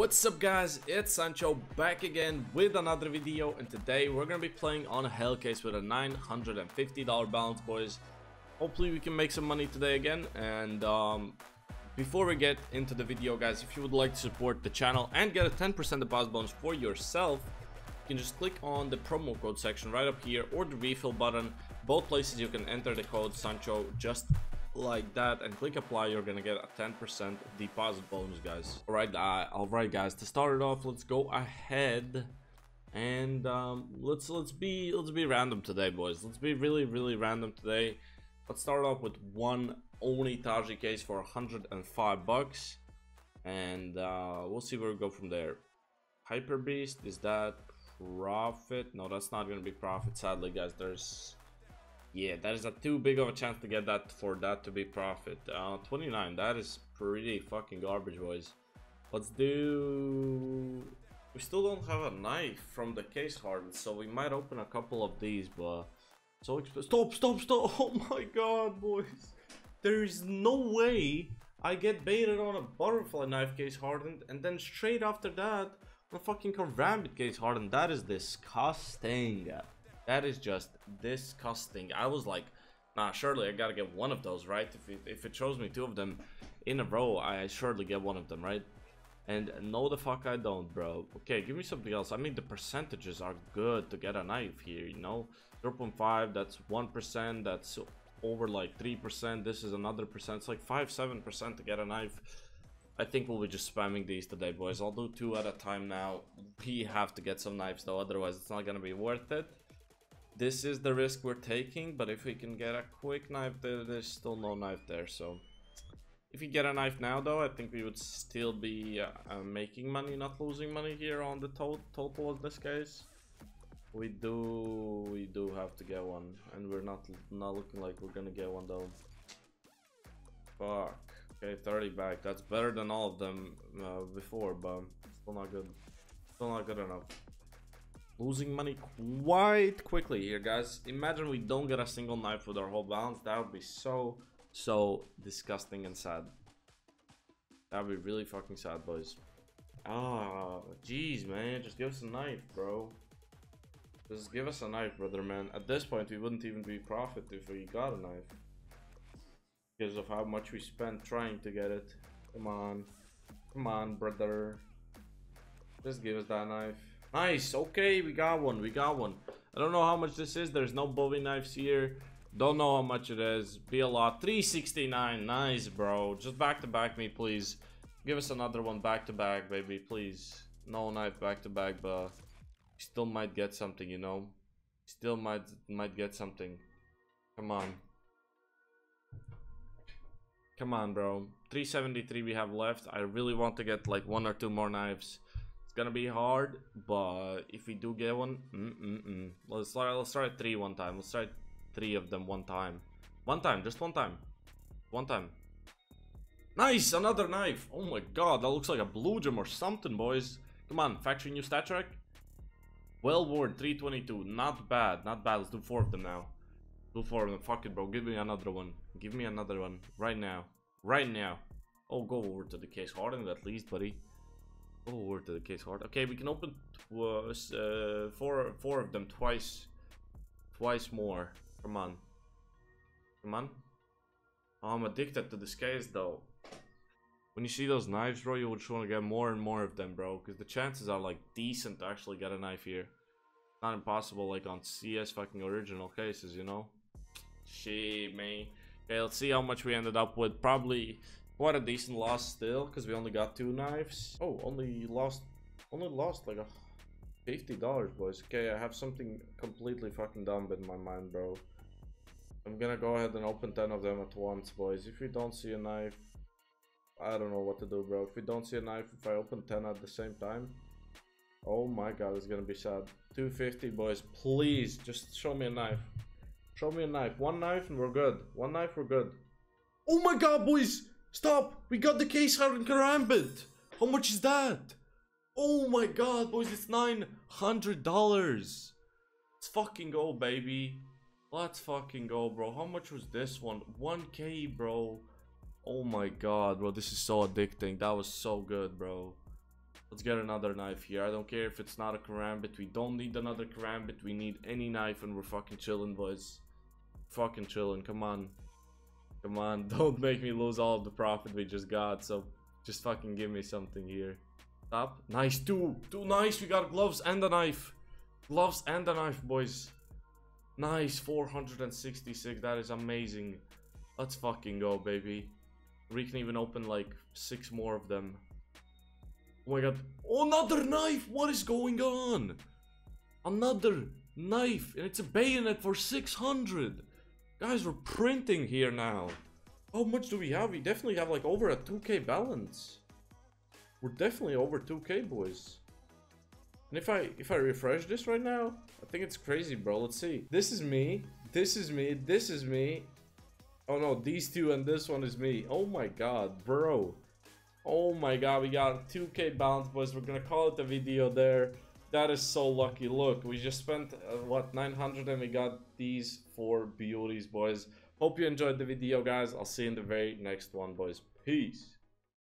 What's up guys, it's Sancho back again with another video, and today we're gonna be playing on a Hellcase with a $950 balance, boys. Hopefully we can make some money today again. And before we get into the video, guys, if you would like to support the channel and get a 10% deposit bonus for yourself, you can just click on the promo code section right up here, or the refill button. Both places you can enter the code Sancho just like that and click apply. You're gonna get a 10% deposit bonus, guys. All right guys, to start it off, let's go ahead and let's be random today, boys. Let's be really random today. Let's start off with one Onitaji case for 105 bucks, and we'll see where we go from there. Hyper Beast, is that profit? No, that's not gonna be profit, sadly, guys. Yeah, that is a too big of a chance to get that for that to be profit. 29, that is pretty fucking garbage, boys. Let's do... We still don't have a knife from the case hardened, so we might open a couple of these, but... So stop! Oh my god, boys. There is no way I get baited on a butterfly knife case hardened, and then straight after that, a fucking karambit case hardened. That is disgusting. That is just disgusting. I was like, nah, surely I gotta get one of those, right? If it shows me two of them in a row, I surely get one of them, right? And no, the fuck I don't, bro. Okay, give me something else. I mean, the percentages are good to get a knife here, you know? 0.5, that's 1%, that's over like 3%. This is another percent. It's like 5-7% to get a knife. I think we'll be just spamming these today, boys. I'll do 2 at a time now. We have to get some knives though, otherwise it's not gonna be worth it. This is the risk we're taking, but if we can get a quick knife there, there's still no knife there. So if we get a knife now though, I think we would still be making money, not losing money here on the total of this case. We do have to get one, and we're not looking like we're gonna get one though. Fuck. Okay, 30 back. That's better than all of them before, but still not good. Still not good enough. Losing money quite quickly here, guys. Imagine we don't get a single knife with our whole balance. That would be so disgusting and sad. That would be really fucking sad, boys. Ah, jeez, man. Just give us a knife, bro. Just give us a knife, brother, man. At this point, we wouldn't even be profit if we got a knife, because of how much we spent trying to get it. Come on, brother. Just give us that knife. Nice. Okay, we got one. I don't know how much this is. There's no Bowie knives here. Don't know how much it is. Be a lot. 369. Nice, bro. Just back to back me, please. Give us another one back to back, baby, please. No knife back to back, but still might get something, you know. Still might get something. Come on, bro. 373 we have left. I really want to get like 1 or 2 more knives. Gonna be hard, but if we do get one, let's try 3 one time. Let's try 3 of them one time. Just one time. Nice, another knife. Oh my god, that looks like a blue gem or something, boys. Come on, factory new stat track. Well worn, 322. Not bad. Let's do 4 of them now. Do 4 of them. Fuck it, bro. Give me another one. Right now. Oh, go over to the case hardened at least, buddy. Over to the case hard. Okay, we can open 4 of them twice more. Come on. Oh, I'm addicted to this case though. When you see those knives, bro, you just want to get more and more of them, bro, because the chances are like decent to actually get a knife here. Not impossible like on CS fucking original cases, you know. Shit, man. Okay, let's see how much we ended up with. Probably quite a decent loss still, because we only got 2 knives. Oh, only lost like $50, boys. Okay, I have something completely fucking dumb in my mind, bro. I'm gonna go ahead and open 10 of them at once, boys. If we don't see a knife, I don't know what to do, bro. If we don't see a knife, if I open 10 at the same time, oh my god, it's gonna be sad. 250, boys. Please, just show me a knife. Show me a knife. 1 knife and we're good. 1 knife, we're good. Oh my god, boys! Stop! We got the case hardened karambit! How much is that? Oh my god, boys, it's $900! Let's fucking go, baby. Let's fucking go, bro. How much was this one? 1K, bro. Oh my god, bro. This is so addicting. That was so good, bro. Let's get another knife here. I don't care if it's not a karambit. We don't need another karambit. We need any knife and we're fucking chilling, boys. Fucking chilling. Come on. Come on. Don't make me lose all of the profit we just got. So just fucking give me something here. Stop. Nice. Two nice. We got gloves and a knife. Gloves and a knife, boys. Nice. 466. That is amazing. Let's fucking go, baby. We can even open like 6 more of them. Oh my god. Oh, another knife! What is going on? Another knife! And it's a bayonet for 600! Guys, we're printing here now. How much do we have? We definitely have like over a 2k balance. We're definitely over 2k, boys. And if I refresh this right now, I think it's crazy, bro. Let's see. This is me. This is me. This is me. Oh no, these two and this one is me. Oh my god, bro. Oh my god, we got 2k balance, boys. We're gonna call it a video there. That is so lucky. Look, we just spent what, 900 and we got these 4 beauties, boys. Hope you enjoyed the video, guys. I'll see you in the very next one, boys. Peace.